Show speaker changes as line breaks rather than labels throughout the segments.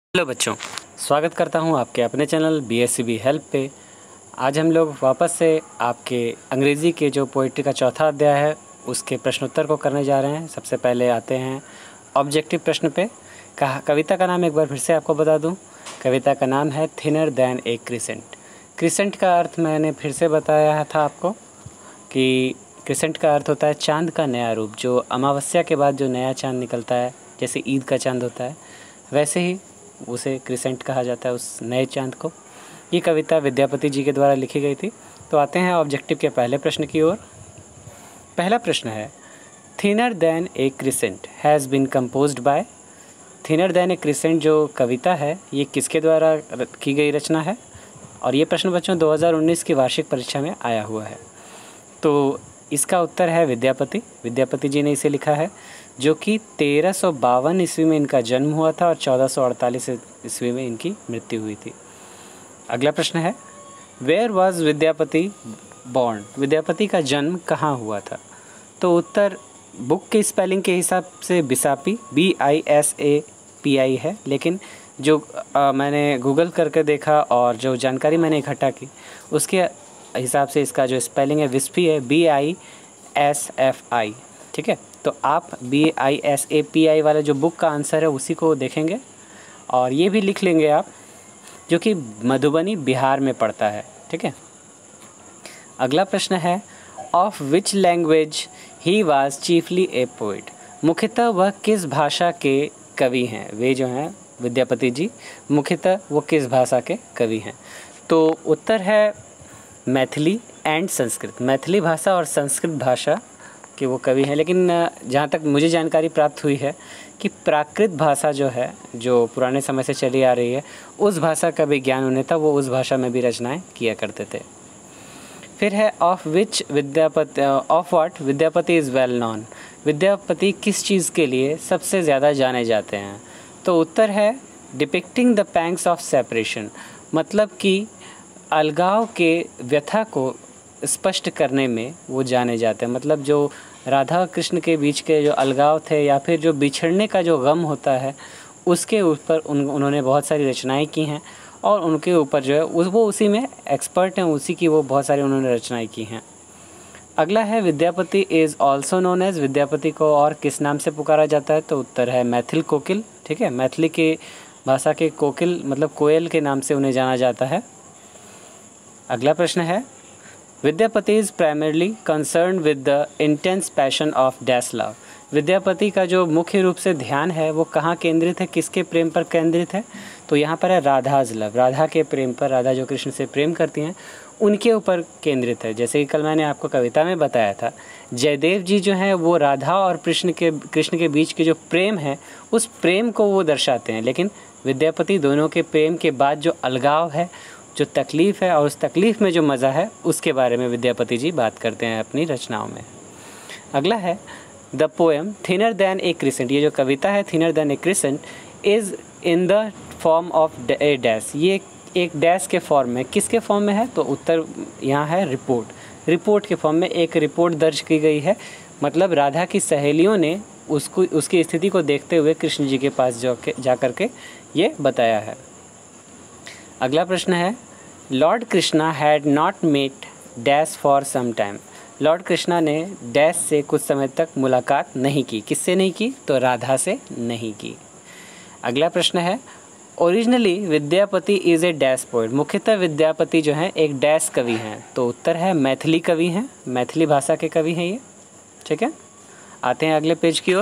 Hello बच्चों, स्वागत करता हूं आपके अपने चैनल BSCB हेल्प पे। आज हम लोग वापस से आपके अंग्रेज़ी के जो पोइट्री का चौथा अध्याय है उसके प्रश्नोत्तर को करने जा रहे हैं। सबसे पहले आते हैं ऑब्जेक्टिव प्रश्न पे। कविता का नाम एक बार फिर से आपको बता दूं। कविता का नाम है thinner than a crescent. Crescent का अर्थ मैंने फिर से बताया था आपको कि क्रिसेंट का अर्थ होता है चाँद का नया रूप, जो अमावस्या के बाद जो नया चाँद निकलता है, जैसे ईद का चाँद होता है वैसे ही उसे क्रिसेंट कहा जाता है, उस नए चाँद को। ये कविता विद्यापति जी के द्वारा लिखी गई थी। तो आते हैं ऑब्जेक्टिव के पहले प्रश्न की ओर। पहला प्रश्न है, thinner than a crescent has been composed by. Thinner than a crescent जो कविता है ये किसके द्वारा की गई रचना है? और ये प्रश्न बच्चों 2019 की वार्षिक परीक्षा में आया हुआ है। तो इसका उत्तर है विद्यापति जी ने इसे लिखा है, जो कि 1352 ईस्वी में इनका जन्म हुआ था और 1448 ईस्वी में इनकी मृत्यु हुई थी। अगला प्रश्न है, where was Vidyapati born. Vidyapati का जन्म कहाँ हुआ था? तो उत्तर बुक के स्पेलिंग के हिसाब से बिसापी BISAPI है, लेकिन जो मैंने गूगल करके देखा और जो जानकारी मैंने इकट्ठा की उसके हिसाब से इसका जो स्पेलिंग है विस्फी है BISFI। ठीक है, तो आप BISAPI वाले जो बुक का आंसर है उसी को देखेंगे और ये भी लिख लेंगे आप, जो कि मधुबनी बिहार में पड़ता है। ठीक है, अगला प्रश्न है, of which language he was chiefly a poet. मुख्यतः वह किस भाषा के कवि हैं? वे जो हैं विद्यापति जी मुख्यतः वो किस भाषा के कवि हैं? तो उत्तर है मैथिली एंड संस्कृत। मैथिली भाषा और संस्कृत भाषा के वो कवि हैं। लेकिन जहाँ तक मुझे जानकारी प्राप्त हुई है कि प्राकृत भाषा जो है, जो पुराने समय से चली आ रही है, उस भाषा का भी ज्ञान उन्हें था, वो उस भाषा में भी रचनाएं किया करते थे। फिर है, of what Vidyapati is well known. Vidyapati किस चीज़ के लिए सबसे ज़्यादा जाने जाते हैं? तो उत्तर है depicting the pangs of separation. मतलब कि अलगाव के व्यथा को स्पष्ट करने में वो जाने जाते हैं। मतलब जो राधा कृष्ण के बीच के जो अलगाव थे या फिर जो बिछड़ने का जो गम होता है उसके ऊपर उन्होंने बहुत सारी रचनाएं की हैं और उनके ऊपर जो है वो उसी में एक्सपर्ट हैं, उसी की वो बहुत सारी उन्होंने रचनाएं की हैं। अगला है, Vidyapati is also known as. Vidyapati को और किस नाम से पुकारा जाता है? तो उत्तर है मैथिल कोकिल। ठीक है, मैथिली के भाषा के कोकिल मतलब कोयल के नाम से उन्हें जाना जाता है। अगला प्रश्न है, Vidyapati is primarily concern with the intense passion of dash love. Vidyapati का जो मुख्य रूप से ध्यान है वो कहाँ केंद्रित है, किसके प्रेम पर केंद्रित है? तो यहाँ पर है राधाज लव। राधा के प्रेम पर, राधा जो कृष्ण से प्रेम करती हैं उनके ऊपर केंद्रित है। जैसे कि कल मैंने आपको कविता में बताया था, जयदेव जी जो हैं वो राधा और कृष्ण के बीच के जो प्रेम है उस प्रेम को वो दर्शाते हैं, लेकिन विद्यापति दोनों के प्रेम के बाद जो अलगाव है, जो तकलीफ़ है और उस तकलीफ़ में जो मज़ा है उसके बारे में विद्यापति जी बात करते हैं अपनी रचनाओं में। अगला है, the poem thinner than a crescent. ये जो कविता है thinner than a crescent is in the form of a dash. ये एक डैश के फॉर्म में, किसके फॉर्म में है? तो उत्तर यहाँ है रिपोर्ट के फॉर्म में एक रिपोर्ट दर्ज की गई है। मतलब राधा की सहेलियों ने उसकी स्थिति को देखते हुए कृष्ण जी के पास जा कर के ये बताया है। अगला प्रश्न है, Lord Krishna had not met dash for some time. Lord Krishna ने डैश से कुछ समय तक मुलाकात नहीं की। किससे नहीं की? तो राधा से नहीं की। अगला प्रश्न है, originally Vidyapati is a dash poet. मुख्यतः विद्यापति जो हैं एक डैश कवि हैं। तो उत्तर है मैथिली कवि हैं, मैथिली भाषा के कवि हैं ये। ठीक है, आते हैं अगले पेज की ओर।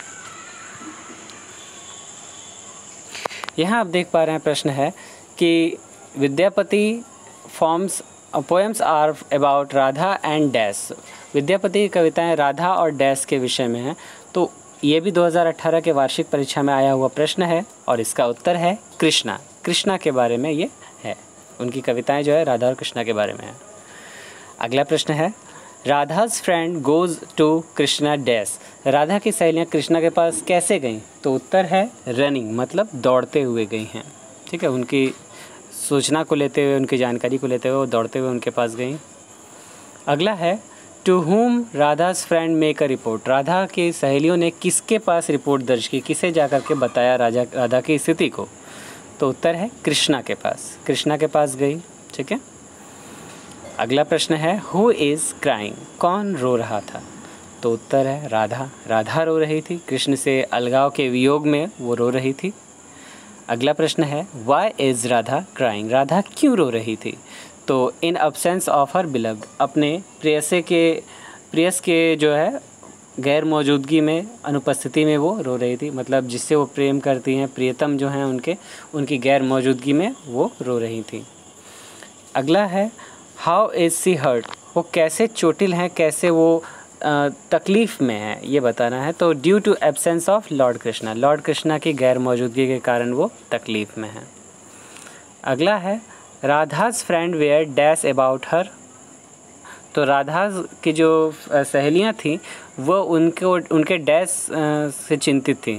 यहाँ आप देख पा रहे हैं प्रश्न है कि Vidyapati poems are about Radha and dash. Vidyapati की कविताएं राधा और डैश के विषय में हैं। तो ये भी 2018 के वार्षिक परीक्षा में आया हुआ प्रश्न है और इसका उत्तर है कृष्णा के बारे में ये है। उनकी कविताएं जो है राधा और कृष्णा के बारे में है। अगला प्रश्न है, Radha's friend goes to Krishna dash. Radha की सहेलियाँ कृष्णा के पास कैसे गईं? तो उत्तर है रनिंग, मतलब दौड़ते हुए गई हैं। ठीक है, उनकी सूचना को लेते हुए, उनकी जानकारी को लेते हुए वो दौड़ते हुए उनके पास गई। अगला है, to whom Radha's friend make a report. Radha की सहेलियों ने किसके पास रिपोर्ट दर्ज की, किसे जा कर के बताया राधा की स्थिति को? तो उत्तर है कृष्णा के पास, कृष्णा के पास गई। ठीक है। अगला प्रश्न है हु इज़ क्राइंग, कौन रो रहा था? तो उत्तर है राधा, राधा रो रही थी, कृष्ण से अलगाव के वियोग में वो रो रही थी। अगला प्रश्न है why is Radha crying, Radha क्यों रो रही थी? तो in absence of her beloved, अपने प्रेयस के जो है गैर मौजूदगी में, अनुपस्थिति में वो रो रही थी, मतलब जिससे वो प्रेम करती हैं, प्रियतम जो हैं उनकी गैर मौजूदगी में वो रो रही थी। अगला है हाउ इज़ सी हर्ट, वो कैसे चोटिल हैं, कैसे वो तकलीफ़ में है, ये बताना है। तो due to absence of Lord Krishna, Lord Krishna की गैर मौजूदगी के कारण वो तकलीफ़ में है। अगला है Radha's friend were dash about her, तो राधा की जो सहेलियां थीं वो उनके डैश से चिंतित थीं।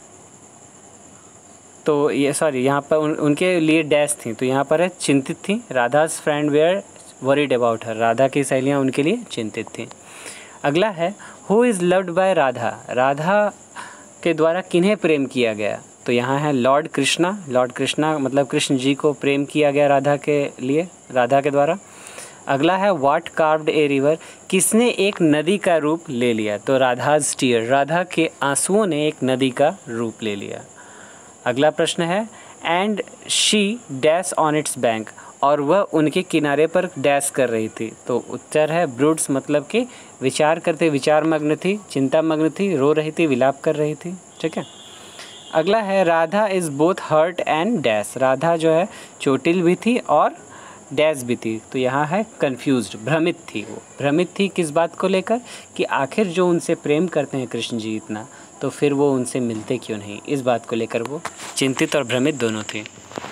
तो ये यहाँ पर उनके लिए डैश थी, तो यहाँ पर है चिंतित थी। Radha's friend were worried about her, Radha की सहेलियाँ उनके लिए चिंतित थीं। अगला है who is loved by Radha, Radha के द्वारा किन्हें प्रेम किया गया? तो यहाँ है लॉर्ड कृष्णा, लॉर्ड कृष्णा मतलब कृष्ण जी को प्रेम किया गया राधा के लिए, राधा के द्वारा। अगला है व्हाट कार्व्ड ए रिवर, किसने एक नदी का रूप ले लिया? तो राधा's टीयर, राधा के आंसुओं ने एक नदी का रूप ले लिया। अगला प्रश्न है and she dash on its bank, और वह उनके किनारे पर डैश कर रही थी। तो उत्तर है ब्रूड्स, मतलब कि विचार करते, विचार मग्न थी, चिंता मग्न थी, रो रही थी, विलाप कर रही थी। ठीक है। अगला है Radha is both hurt and dash, Radha जो है चोटिल भी थी और डैश भी थी। तो यहाँ है कंफ्यूज्ड, भ्रमित थी, वो भ्रमित थी किस बात को लेकर कि आखिर जो उनसे प्रेम करते हैं कृष्ण जी इतना, तो फिर वो उनसे मिलते क्यों नहीं, इस बात को लेकर वो चिंतित और भ्रमित दोनों थे।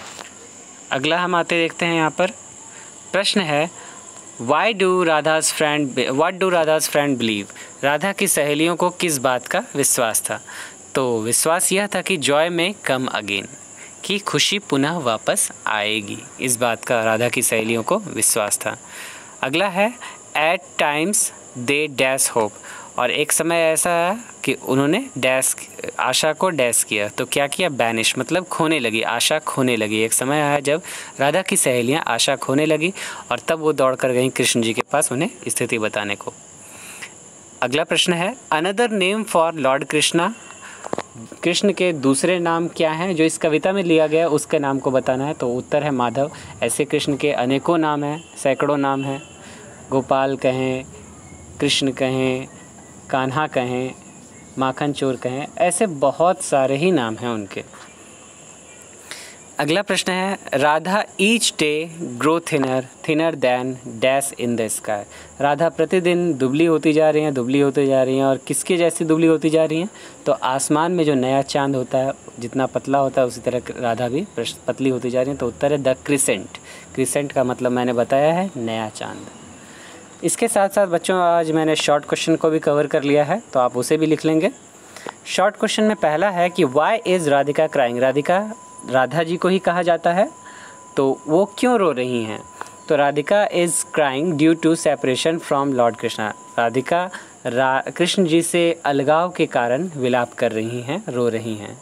अगला हम आते देखते हैं यहाँ पर प्रश्न है what do Radha's friend believe, Radha की सहेलियों को किस बात का विश्वास था? तो विश्वास यह था कि जॉय में कम अगेन, कि खुशी पुनः वापस आएगी, इस बात का राधा की सहेलियों को विश्वास था। अगला है at times they dash hope, और एक समय ऐसा है कि उन्होंने डैश आशा को डैश किया, तो क्या किया? बैनिश, मतलब खोने लगी, आशा खोने लगी। एक समय आया जब राधा की सहेलियां आशा खोने लगी और तब वो दौड़ कर गईं कृष्ण जी के पास उन्हें स्थिति बताने को। अगला प्रश्न है another name for Lord Krishna, Krishna के दूसरे नाम क्या हैं जो इस कविता में लिया गया उसके नाम को बताना है। तो उत्तर है माधव। ऐसे कृष्ण के अनेकों नाम हैं, सैकड़ों नाम हैं, गोपाल कहें, कृष्ण कहें, कान्हा कहें, माखन चोर कहें, ऐसे बहुत सारे ही नाम हैं उनके। अगला प्रश्न है Radha each day grow thinner than dash in the sky, Radha प्रतिदिन दुबली होती जा रही हैं और किसके जैसी दुबली होती जा रही हैं? तो आसमान में जो नया चांद होता है जितना पतला होता है उसी तरह राधा भी पतली होती जा रही हैं। तो उत्तर है द क्रिसेंट, क्रिसेंट का मतलब मैंने बताया है नया चांद। इसके साथ साथ बच्चों आज मैंने शॉर्ट क्वेश्चन को भी कवर कर लिया है, तो आप उसे भी लिख लेंगे। शॉर्ट क्वेश्चन में पहला है कि why is Radhika crying, Radha ji को ही कहा जाता है, तो वो क्यों रो रही हैं? तो Radhika is crying due to separation from Lord Krishna, Radhika Krishna ji से अलगाव के कारण विलाप कर रही हैं, रो रही हैं।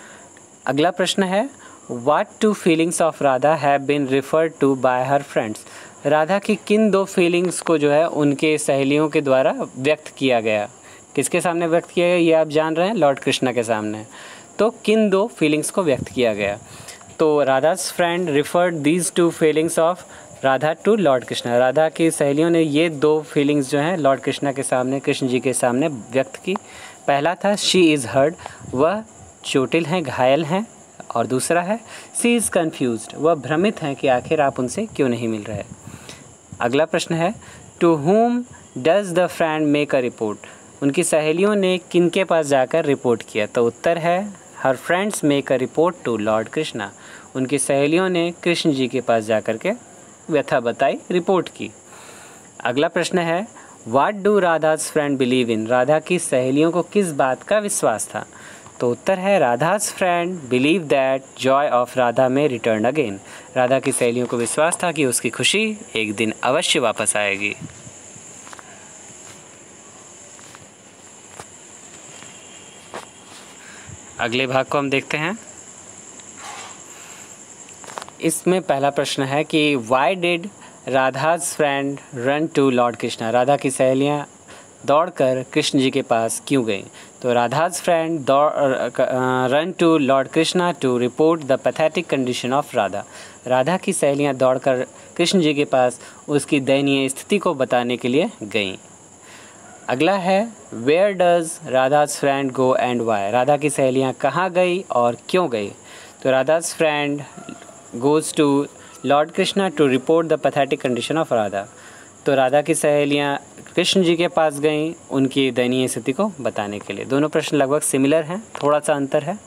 अगला प्रश्न है what two feelings of Radha have been referred to by her friends, Radha की किन दो फीलिंग्स को जो है उनके सहेलियों के द्वारा व्यक्त किया गया? किसके सामने व्यक्त किया गया ये आप जान रहे हैं, लॉर्ड कृष्णा के सामने। तो किन दो फीलिंग्स को व्यक्त किया गया? तो Radha's friend referred these two feelings of Radha to Lord Krishna, Radha की सहेलियों ने ये दो फीलिंग्स जो हैं लॉर्ड कृष्णा के सामने, कृष्ण जी के सामने व्यक्त की। पहला था शी इज़ हर्ट, वह चोटिल हैं, घायल हैं, और दूसरा है सी इज़ कन्फ्यूज्ड, वह भ्रमित हैं कि आखिर आप उनसे क्यों नहीं मिल रहे। अगला प्रश्न है to whom does the friend make a report, उनकी सहेलियों ने किनके पास जाकर रिपोर्ट किया? तो उत्तर है her friends make a report to Lord Krishna, उनकी सहेलियों ने कृष्ण जी के पास जाकर के व्यथा बताई, रिपोर्ट की। अगला प्रश्न है what do Radha's friend believe in, Radha की सहेलियों को किस बात का विश्वास था? तो उत्तर है Radha's friend believe that joy of Radha में रिटर्न अगेन, राधा की सहेलियों को विश्वास था कि उसकी खुशी एक दिन अवश्य वापस आएगी। अगले भाग को हम देखते हैं। इसमें पहला प्रश्न है कि why did Radha's friend run to Lord Krishna. Radha की सहेलियाँ दौड़कर कृष्ण जी के पास क्यों गईं? तो Radha's friend run to Lord Krishna to report the pathetic condition of Radha. Radha की सहेलियाँ दौड़कर कृष्ण जी के पास उसकी दयनीय स्थिति को बताने के लिए गईं। अगला है where does Radha's friend go and why. Radha की सहेलियाँ कहाँ गई और क्यों गई? तो Radha's friend goes to Lord Krishna to report the pathetic condition of Radha. तो राधा की सहेलियाँ कृष्ण जी के पास गईं उनकी दयनीय स्थिति को बताने के लिए। दोनों प्रश्न लगभग सिमिलर हैं, थोड़ा सा अंतर है।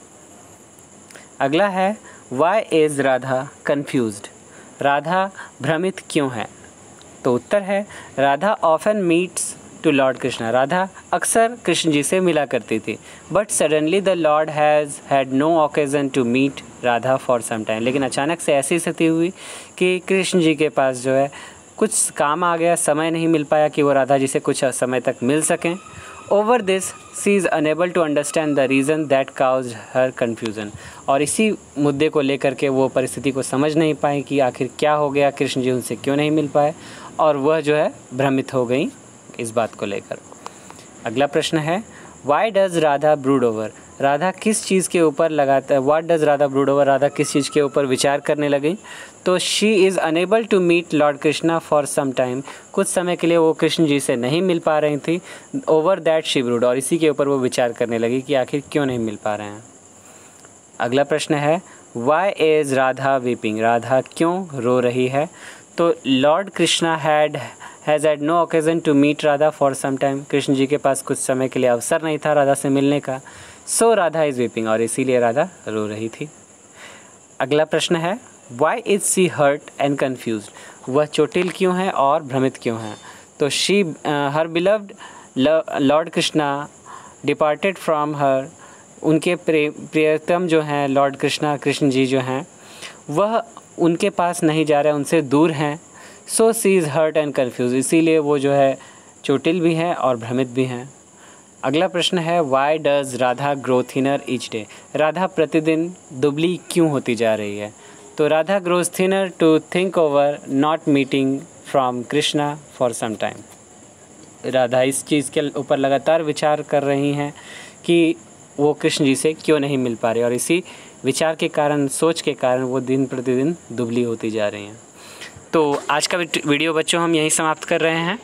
अगला है why is Radha confused. Radha भ्रमित क्यों है? तो उत्तर है Radha often meets to Lord Krishna. Radha अक्सर कृष्ण जी से मिला करती थी, but suddenly the lord has had no occasion to meet Radha for some time. लेकिन अचानक से ऐसी स्थिति हुई कि कृष्ण जी के पास जो है कुछ काम आ गया, समय नहीं मिल पाया कि वो राधा जी से कुछ समय तक मिल सकें। Over this she is unable to understand the reason that caused her confusion. और इसी मुद्दे को लेकर के वो परिस्थिति को समझ नहीं पाई कि आखिर क्या हो गया, कृष्ण जी उनसे क्यों नहीं मिल पाए, और वह जो है भ्रमित हो गई इस बात को लेकर। अगला प्रश्न है why does Radha brood over. Radha किस चीज़ के ऊपर लगाता what does Radha brood over. Radha किस चीज़ के ऊपर विचार करने लगी? तो she is unable to meet Lord Krishna for some time. कुछ समय के लिए वो कृष्ण जी से नहीं मिल पा रही थी। ओवर दैट शी ब्रूड, और इसी के ऊपर वो विचार करने लगी कि आखिर क्यों नहीं मिल पा रहे हैं। अगला प्रश्न है why is Radha weeping. Radha क्यों रो रही है? तो Lord Krishna has had no occasion to meet Radha for some time. Krishna ji के पास कुछ समय के लिए अवसर नहीं था राधा से मिलने का। सो राधा इज़ वीपिंग, और इसीलिए राधा रो रही थी। अगला प्रश्न है why is she hurt and confused. वह चोटिल क्यों है और भ्रमित क्यों है? तो she her beloved Lord Krishna departed from her. उनके प्रियतम जो हैं लॉर्ड कृष्णा, कृष्ण जी जो हैं, वह उनके पास नहीं जा रहे, उनसे दूर हैं। So she is hurt and confuse, इसीलिए वो जो है चोटिल भी हैं और भ्रमित भी हैं। अगला प्रश्न है why does Radha grow thinner each day. Radha प्रतिदिन दुबली क्यों होती जा रही है? तो Radha grows thinner to think over not meeting from Krishna for some time. Radha इस चीज़ के ऊपर लगातार विचार कर रही हैं कि वो कृष्ण जी से क्यों नहीं मिल पा रही, और इसी विचार के कारण, सोच के कारण वो दिन प्रतिदिन दुबली होती जा रही हैं। तो आज का वीडियो बच्चों हम यहीं समाप्त कर रहे हैं,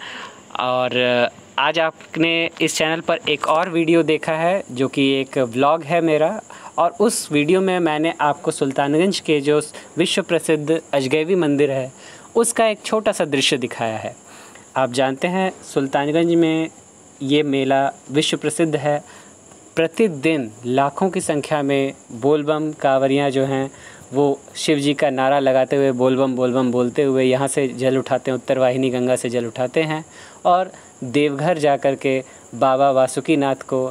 और आज आपने इस चैनल पर एक और वीडियो देखा है जो कि एक व्लॉग है मेरा, और उस वीडियो में मैंने आपको सुल्तानगंज के जो विश्व प्रसिद्ध अजगैवी मंदिर है उसका एक छोटा सा दृश्य दिखाया है। आप जानते हैं सुल्तानगंज में ये मेला विश्व प्रसिद्ध है। प्रतिदिन लाखों की संख्या में बोलबम कांवरियाँ जो हैं वो शिव जी का नारा लगाते हुए बोलबम बोलते हुए यहाँ से जल उठाते हैं, उत्तर वाहिनी गंगा से जल उठाते हैं, और देवघर जा कर के बाबा वासुकीनाथ को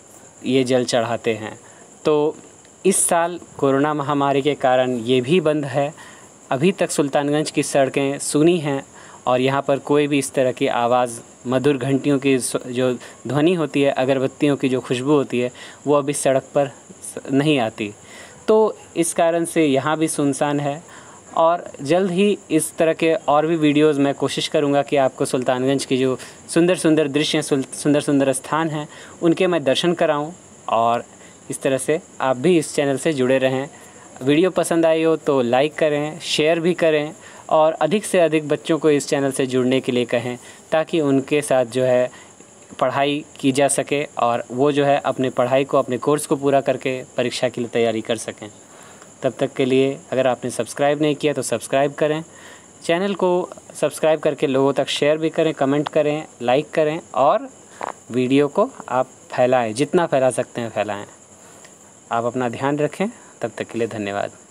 ये जल चढ़ाते हैं। तो इस साल कोरोना महामारी के कारण ये भी बंद है। अभी तक सुल्तानगंज की सड़कें सूनी हैं, और यहाँ पर कोई भी इस तरह की आवाज़, मधुर घंटियों की जो ध्वनि होती है, अगरबत्तियों की जो खुशबू होती है, वो अभी सड़क पर नहीं आती। तो इस कारण से यहाँ भी सुनसान है, और जल्द ही इस तरह के और भी वीडियोस मैं कोशिश करूँगा कि आपको सुल्तानगंज की जो सुंदर सुंदर दृश्य हैं, सुंदर सुंदर स्थान हैं, उनके मैं दर्शन कराऊँ, और इस तरह से आप भी इस चैनल से जुड़े रहें। वीडियो पसंद आई हो तो लाइक करें, शेयर भी करें, और अधिक से अधिक बच्चों को इस चैनल से जुड़ने के लिए कहें, ताकि उनके साथ जो है पढ़ाई की जा सके, और वो जो है अपने पढ़ाई को, अपने कोर्स को पूरा करके परीक्षा के लिए तैयारी कर सकें। तब तक के लिए अगर आपने सब्सक्राइब नहीं किया तो सब्सक्राइब करें, चैनल को सब्सक्राइब करके लोगों तक शेयर भी करें, कमेंट करें, लाइक करें, और वीडियो को आप फैलाएं, जितना फैला सकते हैं फैलाएं। आप अपना ध्यान रखें। तब तक के लिए धन्यवाद।